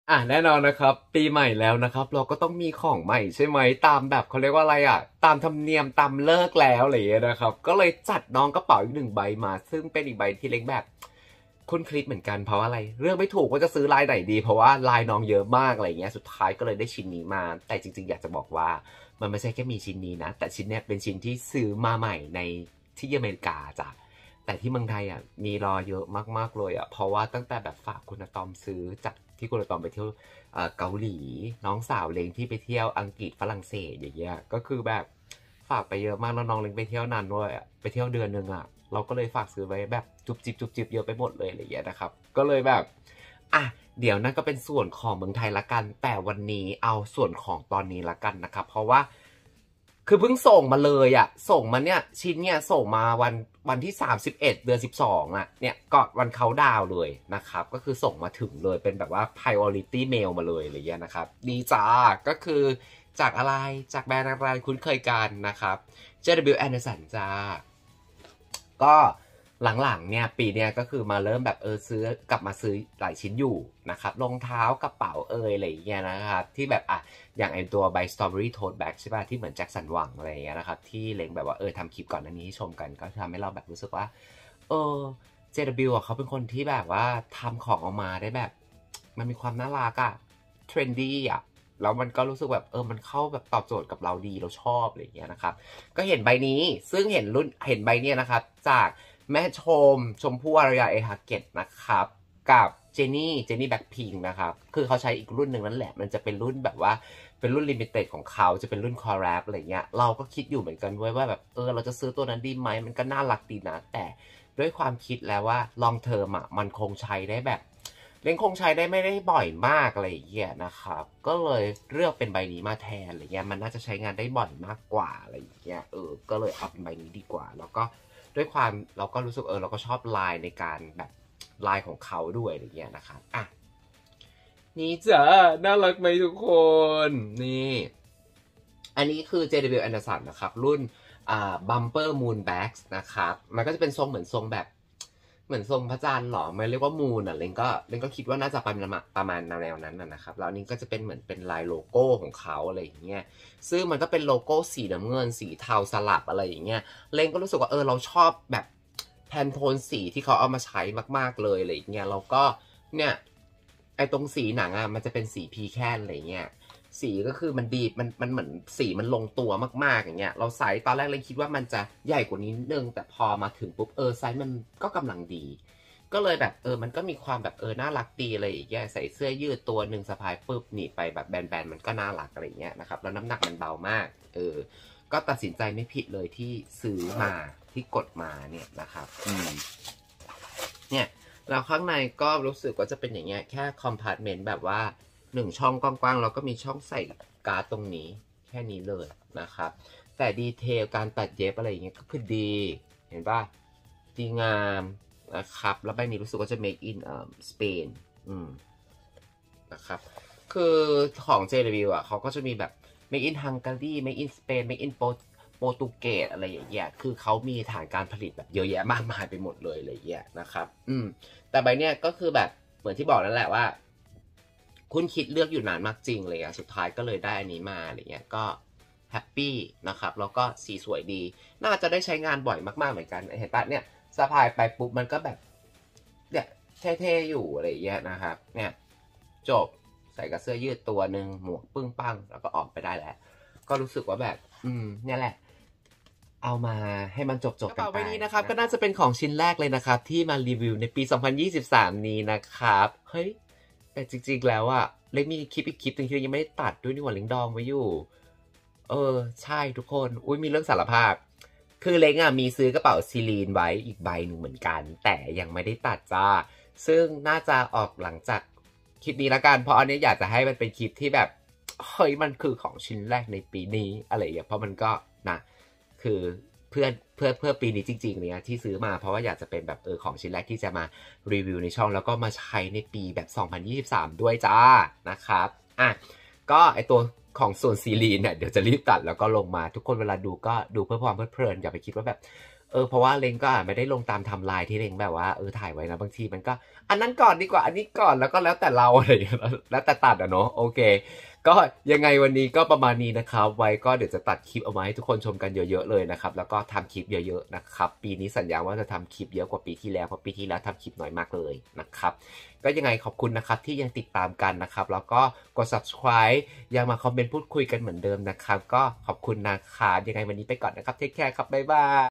แน่นอนนะครับปีใหม่แล้วนะครับเราก็ต้องมีของใหม่ใช่ไหมตามแบบเขาเรียกว่าอะไรตามธรรมเนียมตามเลิกแล้วอะไรอย่างเงี้ยนะครับก็เลยจัดน้องกระเป๋าอีก1 ใบมาซึ่งเป็นอีกใบที่เล็กแบบคุ้นคลิกเหมือนกันเพราะอะไรเรื่องไม่ถูกว่าจะซื้อลายไหนดีเพราะว่าลายน้องเยอะมากอะไรอย่างเงี้ยสุดท้ายก็เลยได้ชิ้นนี้มาแต่จริงๆอยากจะบอกว่ามันไม่ใช่แค่มีชิ้นนี้นะแต่ชิ้นเนี้ยเป็นชิ้นที่ซื้อมาใหม่ในที่อเมริกาจ้ะแต่ที่เมืองไทยมีรอเยอะมากๆเลยเพราะว่าตั้งแต่แบบฝากคุณอะตอมซื้อจากที่คุณอะตอมไปเที่ยว เกาหลีน้องสาวเล้งที่ไปเที่ยวอังกฤษฝรั่งเศสอย่างเงี้ยก็คือแบบฝากไปเยอะมากแล้วน้องเล้งไปเที่ยวนานด้วยไปเที่ยวเดือนนึงเราก็เลยฝากซื้อไว้แบบจุบจิบจุบจิบเยอะไปหมดเลยอะไรอย่างเงี้ยนะครับก็เลยแบบเดี๋ยวนั่นก็เป็นส่วนของเมืองไทยละกันแต่วันนี้เอาส่วนของตอนนี้ละกันนะครับเพราะว่าคือเพิ่งส่งมาเลยส่งมาเนี่ยชิ้นเนี่ยส่งมาวันที่31เดือน12เนี่ยก่อนวันเขาดาวเลยนะครับก็คือส่งมาถึงเลยเป็นแบบว่า priority mail มาเลยอะไรเงี้ยนะครับดีจ้าก็คือจากอะไรจากแบรนด์อะไรคุ้นเคยกันนะครับ JW Anderson จ้าก็หลังๆเนี่ยปีเนี้ยก็คือมาเริ่มแบบซื้อกลับมาซื้อหลายชิ้นอยู่นะครับรองเท้ากระเป๋าอะไรอย่างเงี้ยนะครับที่แบบอย่างไอตัวใบ Strawberry Tote Bag ใช่ป่ะที่เหมือนแจ็คสันหวังอะไรอย่างเงี้ยนะครับที่เล็งแบบว่าทำคลิปก่อนอันนี้ให้ชมกันก็ทำให้เราแบบรู้สึกว่าเออ JW เขาเป็นคนที่แบบว่าทำของออกมาได้แบบมันมีความน่ารักเทรนดี้แล้วมันก็รู้สึกแบบมันเข้าแบบตอบโจทย์กับเราดีเราชอบอะไรอย่างเงี้ยนะครับก็เห็นใบนี้ซึ่งเห็นใบเนี้ยนะครับจากแม่ชมพู่อารยาเอฮาเกตนะครับกับเจนี่แบ็คพิงนะครับคือเขาใช้อีกรุ่นหนึ่งนั่นแหละมันจะเป็นรุ่นแบบว่าเป็นรุ่นลิมิเต็ดของเขาจะเป็นรุ่นคอร์รัปอะไรเงี้ยเราก็คิดอยู่เหมือนกันว่าแบบเราจะซื้อตัวนั้นดีไหมมันก็น่ารักดีนะแต่ด้วยความคิดแล้วว่า long term มันคงใช้ได้แบบเล่นคงใช้ได้ไม่ได้บ่อยมากอะไรอย่างเงี้ยนะครับก็เลยเลือกเป็นใบนี้มาแทนอะไรเงี้ยมันน่าจะใช้งานได้บ่อยมากกว่าอะไรอย่างเงี้ยก็เลยเอาเป็นใบนี้ดีกว่าแล้วก็ด้วยความเราก็รู้สึกเราก็ชอบลายในการแบบลายของเขาด้วยอะไรเงี้ยนะครับนี่จ้ะน่ารักไหมทุกคนนี่อันนี้คือ JW Anderson นะครับรุ่นBumper Moon Bags นะครับมันก็จะเป็นทรงเหมือนทรงแบบเหมือนทรงพระจันทร์หรอไม่เรียกว่ามูนเล้งก็คิดว่าน่าจะประมาณแนวนั้นนะครับแล้วนี่ก็จะเป็นเหมือนเป็นลายโลโก้ของเขาอะไรอย่างเงี้ยซึ่งมันก็เป็นโลโก้สีน้ำเงินสีเทาสลับอะไรอย่างเงี้ยเล้งก็รู้สึกว่าเราชอบแบบแพนโทนสีที่เขาเอามาใช้มากๆเลยอะไรอย่างเงี้ยแล้วก็เนี่ยไอตรงสีหนังมันจะเป็นสีพีแคนอะไรเงี้ย สีก็คือมันดีมันเหมือนสีมันลงตัวมากๆอย่างเงี้ยเราไซส์ตอนแรกเลยคิดว่ามันจะใหญ่กว่านี้นิดนึงแต่พอมาถึงปุ๊บไซส์มันก็กำลังดีก็เลยแบบมันก็มีความแบบน่ารักดีอะไรอย่างเงี้ยใส่เสื้อยืดตัวหนึ่งสะพายปุ๊บหนีไปแบบแบนๆมันก็น่ารักอะไรอย่างเงี้ยนะครับแล้วน้ำหนักมันเบามากก็ตัดสินใจไม่ผิดเลยที่ซื้อมาที่กดมาเนี่ยนะครับเนี่ยแล้วข้างในก็รู้สึกว่าจะเป็นอย่างเงี้ยแค่คอมพาร์ตเมนต์แบบว่า1 ช่องกว้างๆแล้วก็มีช่องใส่การ์ดตรงนี้แค่นี้เลยนะครับแต่ดีเทลการตัดเย็บอะไรอย่างเงี้ยก็คือดีเห็นป่ะดีงามนะครับแล้วใบนี้รู้สึกว่าจะ make in Spain นะครับคือของ JW เขาก็จะมีแบบ make in Hungary make in Spain make in โปรตุเกสอะไรอย่างเงี้ยคือเขามีฐานการผลิตแบบเยอะแยะมากมายไปหมดเลยอะไรอย่างเงี้ยนะครับแต่ใบเนี้ยก็คือแบบเหมือนที่บอกนั่นแหละว่าคุณคิดเลือกอยู่นานมากจริงเลยสุดท้ายก็เลยได้อันนี้มาอะไรเงี้ยก็แฮปปี้นะครับแล้วก็สีสวยดีน่าจะได้ใช้งานบ่อยมากๆเหมือนกันเห็นปะเนี่ยสะพายไปปุ๊บมันก็แบบเนี่ยเท่ๆอยู่อะไรเงี้ยนะครับเนี่ยจบใส่กับเสื้อยืดตัวหนึ่งหมวกปึ้งปังแล้วก็ออกไปได้แล้วก็รู้สึกว่าแบบเนี่ยแหละเอามาให้มันจบกันไปกระเป๋าใบนี้นะครับก็น่าจะเป็นของชิ้นแรกเลยนะครับที่มารีวิวในปี2023นี้นะครับเฮ้ยแต่จริงๆแล้วเล็กมีคลิปอีกคลิปนึงที่ยังไม่ได้ตัดด้วยนี่หว่าเล็กดองไว้อยู่ใช่ทุกคนอุ้ยมีเรื่องสารภาพคือเล้งมีซื้อกระเป๋าซีลีนไว้อีกใบหนึ่งเหมือนกันแต่ยังไม่ได้ตัดจ้าซึ่งน่าจะออกหลังจากคลิปนี้ละกันเพราะอันนี้อยากจะให้มันเป็นคลิปที่แบบเฮ้ยมันคือของชิ้นแรกในปีนี้อะไรอย่างเงี้ยเพราะมันก็นะคือเพื่อปีนี้จริงๆเนี่ยที่ซื้อมาเพราะว่าอยากจะเป็นแบบของชิ้นแรกที่จะมารีวิวในช่องแล้วก็มาใช้ในปีแบบ2023ด้วยจ้านะครับก็ไอตัวของส่วนซีรีนเนี่ยเดี๋ยวจะรีบตัดแล้วก็ลงมาทุกคนเวลาดูก็ดูเพื่อความเพลิดเพลินอย่าไปคิดว่าแบบเพราะว่าเล้งก็อาจไม่ได้ลงตามไทม์ไลน์ที่เล้งแบบว่าถ่ายไว้นะบางทีมันก็อันนั้นก่อนดีกว่าอันนี้ก่อนแล้วก็แล้วแต่เราอะไรอย่างเงี้ยแล้วแต่ตัดอะเนาะโอเคก็ยังไงวันนี้ก็ประมาณนี้นะครับไว้ก็เดี๋ยวจะตัดคลิปเอามาให้ทุกคนชมกันเยอะๆเลยนะครับแล้วก็ทำคลิปเยอะๆนะครับปีนี้สัญญาว่าจะทำคลิปเยอะกว่าปีที่แล้วเพราะปีที่แล้วทำคลิปน้อยมากเลยนะครับก็ยังไงขอบคุณนะครับที่ยังติดตามกันนะครับแล้วก็กด subscribe ยังมาคอมเมนต์พูดคุยกันเหมือนเดิมนะครับก็ขอบคุณนะครับยังไงวันนี้ไปก่อนนะครับเทคแคร์ครับบ๊ายบาย